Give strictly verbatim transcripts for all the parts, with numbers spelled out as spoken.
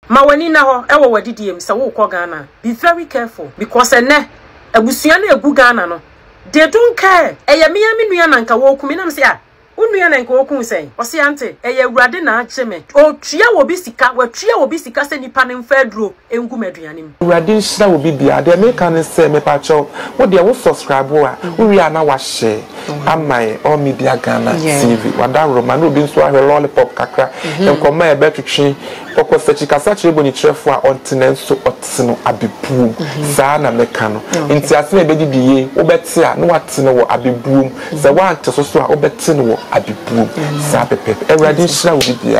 ma wani na ho e wo wadidiem se wo ko Ghana be very careful because ene abusua na egu Ghana no they don't care eye me me nua na nka wo kumi na mse a unua na nka wo kun sen ose ante eye awurade na ache me o tua wo bi sika wa tua wo bi sika se nipa ne mfaduro engu maduane mu awurade nhira wo bi bia de me kan se me pa cho wo de wo subscribe wo a wo wi ana wa share amai all media Ghana T V wada roma no bi nso ahwe lollipop kakra enkoma e betwetwe poko sechi kasa chebo ni trefo a ontenenso otino abebuum za na meka no nti ase na bedi diye wo beti a no watene wo abebuum za wa ante so so a wo betene wo abebuum za pepe awurade nhira wo bibia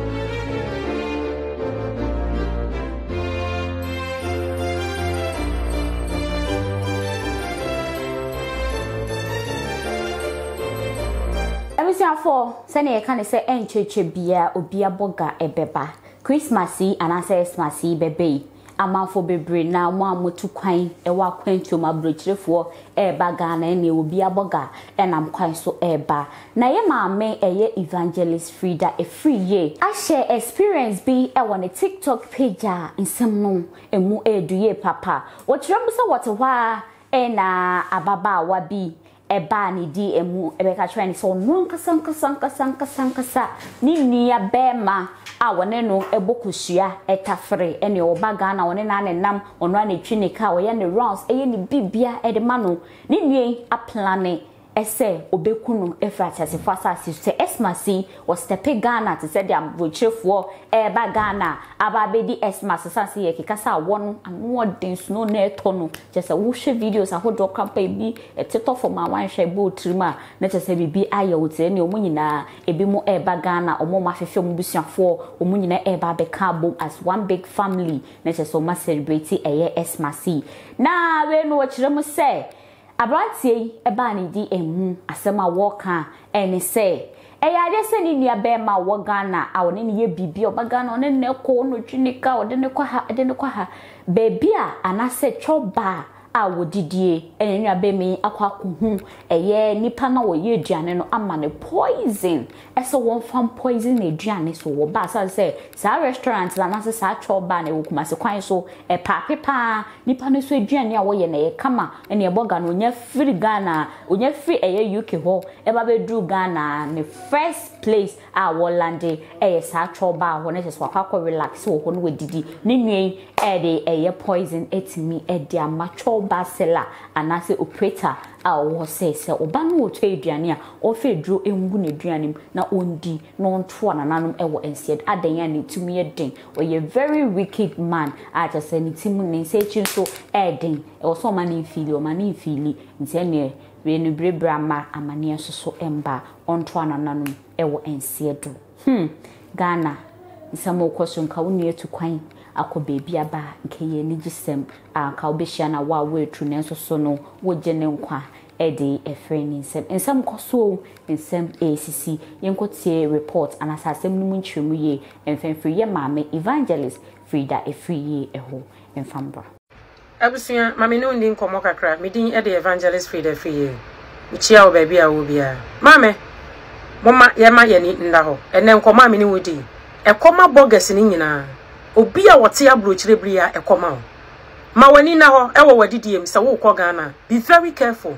for send a can say encheche bia obia Borga ebeba Christmas anase Xmas bebe amanfo bebre na mo amotu kwan e wa kwantu ma brochirefo eba Ghana ne obia Borga enam kwan so eba na ye maame eye evangelist Frida e free ye I share experience bi e won a TikTok page a nsem no emu eduye papa wo kirem so what wa e na ababa wa bi eba ni di emu ebeka try ni so nonka sanka sanka sanka sanka sa ni nia bema a wone no ebokusua etafre ene oba Ghana wone na nenam ono anetwi ne ka wo ye ne rounds eye ni bibia e de ma no ni nwie a plane ese obekunu efrata se fasa se Xmas was stepe Ghana to say dem brochefo eba Ghana ababedi Xmas sanse ye kikasa won anu odin sno na eto no just wo hwe videos ahodo kampa bi etito for ma wan hwe bo trima na just bibi aye wotere ne omunyina ebi mo eba Ghana omo ma hwehwe mo busuafo omunyina eba be ka bom as one big family na just so ma celebrate eye Xmas na we no wakire mo say abrantie eba ni di emu asema woka ene say eya de se ni nia be ma wo Ghana a woni ne ye bibi oba Ghana one ne ko no twinika ode ne kwa ha ade ne kwa ha bebi a anase choba a wodidie ene nua be mi akwa kohu eye nipa na wo ye aduane no ama ne poison eso won fam poison na aduane so wo ba sa say sa restaurant la na sa choba na wo kuma se kwan so e pa pepa nipa no so aduane a wo ye na ye kama ene e Borga no nya free Ghana onya free eye U K ho e ba be dru Ghana ne first place a wo lande eye sa choba ho na se so akwa relax wo ho no wedidi ne nwie e de eye poison etimi e de amacho basela anase operator a wo se se oba no wo twa aduane a o fe dro engu na aduane na ondi no nto anananom e wo ensied adan ya ne tumi eden o ye very wicked man a just say ne timu ne se chi so eden e wo so man infili o man infili nse ne we no brebra ma amane so so emba onto anananom e wo ensiedo hmm Ghana nsamo question ka woni etu kwan akọ bebi aba nke ye ni gisem aka obehia na wa wa etru nenso so no wo je ne nkwa e de efre ni nsem nsem koso nsem A C C yenkotie report anasasem no nchiremu ye emfemfri ye maame evangelist Frida e free ye eho emfambra abusia maame no ndi nkomo kakra medin e de evangelist Frida free ye uchia o bebi a wo bia maame mama ye ma ye ni nda ho ene nkomo maame ni wodi e koma Borga ni nyina obi a wote abrochirebri a ekoma o ma wani na ho e wo wadidiem se wo ko Ghana be very careful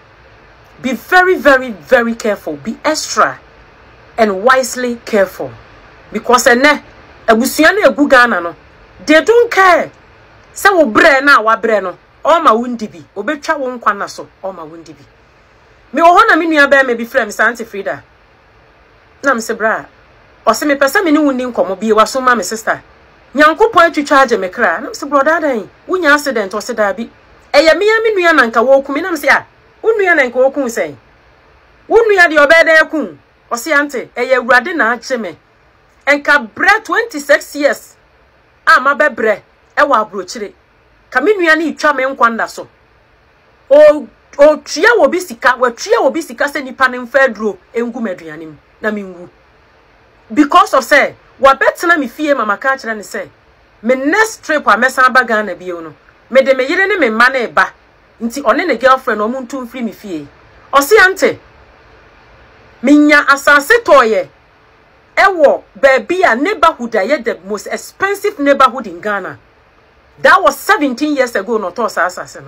be very very very careful be extra and wisely careful because ene abusua na egu Ghana no they don't care se wo bre na wa bre no o ma wundi bi obetwa wo nkwa na so o ma wundi bi me wo ho na me nua ba me bi frem Sante Frida na me se bra o se me pesa me ni wundi nkomo bi wa so ma me sister Nyankopon atwitwa age me kra na se brother dan wunya accident o se da bi eya me ya me nua na nka wo kumi na me se a unua na nka wo kun sen unua de obeda yakun o se ante eya awurade na ache me enka bre twenty-six years a ma bebre e wa abrochire ka me nua na itwa me nkwanda so o o tua wo bi sika wa tua wo bi sika se nipa ne mfaduro engu maduane mu na me nwu because of say wa betena me fie mama ka kire ne say me next trip a mesa aba Ghana bio no me de me yire ne me ma na eba nti one ne girlfriend o mu ntu mfiri me fie o se ante minya asase toye Ewo baby a neighborhood a the most expensive neighborhood in Ghana. That was seventeen years ago no to assassin.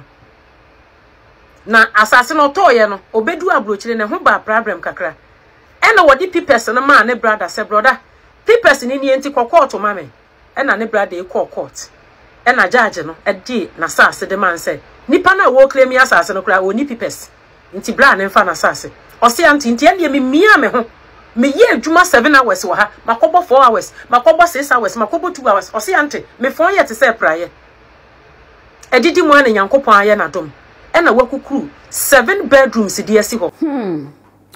Na assassin no to ye no obedu abrochire ne ho ba problem kakra. E na wodi pipes no ma ne brother say brother pipes ni ni enti kokko to mame. E na ne brother e call court. E na judge no e di na assassin de man say nipa na wo claim assassin no kra oni pipes. Nti bra ne mfa na assassin. O se anti nti e me mia me ho. Me ye juma seven hours wa ha makobo four hours makobo six hours makobo two hours o se ante me fon ye te say praye edidi mu an nyankopon aye na dom e na wakukuru seven bedrooms di asi ho hmm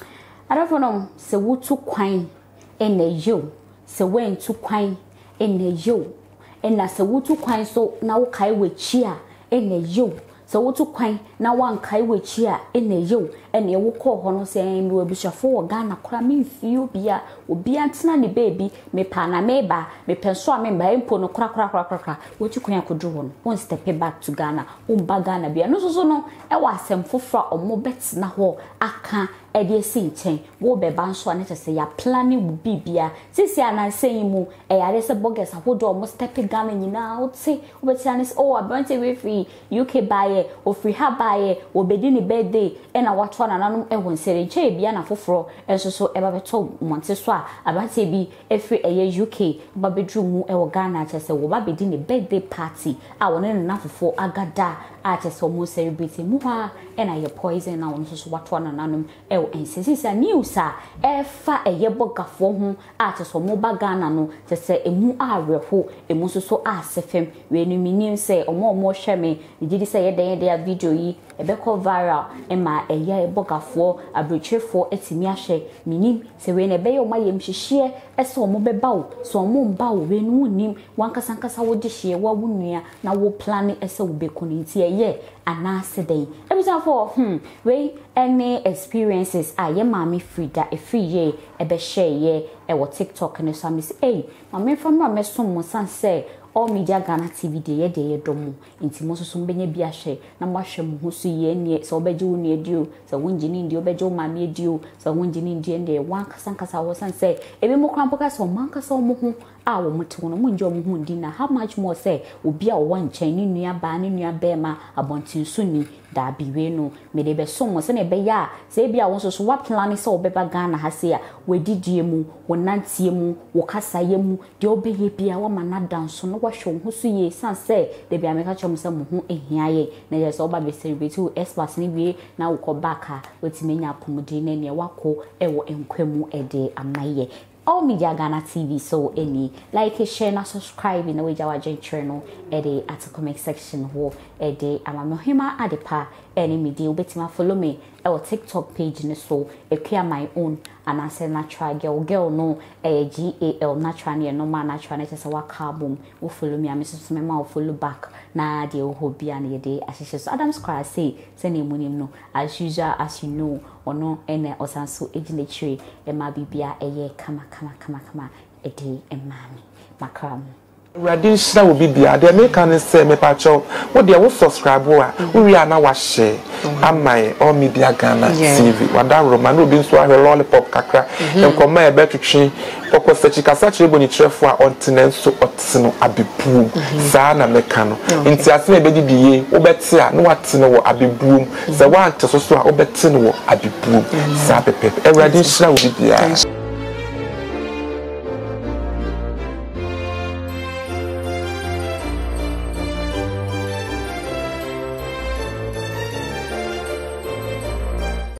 arafo no se wutu kwan e na yo se wentu kwan e na yo e na se wutu kwan so na wo kai wechi a e na yo so wutu kwan na wan kai wechi a e na yo e na wo ko ho no se mi obishafo wo Ghana kora me mfio bia obi antena ne baby me pa na me ba me penso a me ba empo no kora kora kora kora wutu kwan akodu ho no won step back to Ghana um ba Ghana bia no so so no e wa asem fofra omo bet na ho aka e de si nchen wo be ba nso ane tese ya planning wo bibia sisi anan sei mu e yare se bogus ahodo omo step Ghana nyina wo se wo be tiane oh abante we free U K buy o free ha buy o bedi ni birthday e na watwa na nanom e won sere che bia na foforo enso so e ba beto monte so a abante bi e free e U K ba bedru mu e wo Ghana tese wo ba bedi ni birthday party a won na fofo agada a tese omo celebrate mu ha e na ye poison na won so so watwa na nanom e ensisi news a efa eye bogafo ho ate so mo ba Ghana no tese emu areho emu so so asefem we no minim se omo omo hweme gidi se ye den de video yi ebe ko viral e ma eye bogafo abrochefo etimi ahye minim se we ne be yo ma yem hihye ese omo beba wo so omo mba wo we no nim wankasa nkasa wo de hye wa wunua na wo plan ese wo be koniti eye anase den ebisa for hmm we any experiences a ye mami frida e free ye e be share ye e wo TikTok ne so miss eh mami from na mesom mo sanse all media Ghana T V de ye de ye domo nti mo so so benye bi ahye na mo ahwe mo so ye ne so obeje wo ne adio so wonjini ndi obeje wo mami adio so wonjini ndi ende wan kasa kasa wo sanse ebi mo krampo ka so man kasa wo mo ho a wo mte wo no mo nje wo ho ndi na how much more say obi a wo nchen ni nua ba ni nua ba ma abontin so ni da biwe no me de be so mo se ne be ya se bia wo so so wa plan se wo beba Ghana ha se a wedidie mu wo nantie mu wo kasa ye mu de obeye bia wo manada so no wa hwo ho so ye sanse de bia me ka chom se mo ho ehia ye na ye so ba be celebrate wo experts ni wie na wo ko back a otimenya pomodi na ne wako e wo enkwemu e de amaye all media Ghana T V so any like share na subscribe in the way jawa channel e de at comment section ho e de amamohima adepa any media obetima follow me e wo TikTok page ne so e kwa my own and I say natural girl girl no e G A L natural ne no man natural ne say wa carbon wo follow me ameso me ma wo follow back na de wo hobia na ye de ahihye so Adams Cry say say na emunim no as usual as you know ono ene osanso ejinechire e ma bibia eye kama kama kama kama e de emami makram Radin shira will be there. They make an say me pacho. What they will subscribe wa. We are now share. Am my all media Ghana T V. Wada Roman will be so a lollipop kakra. Em come e betu chi. Oko sechi kasa chi boni trefo a ontinent so otino abibu. Sa na meka no. Nti ase me bedi biye. Obeti a no atino wo abibu. Se wa ante so so a obeti no wo abibu. Sa pepe. E Radin shira will be there.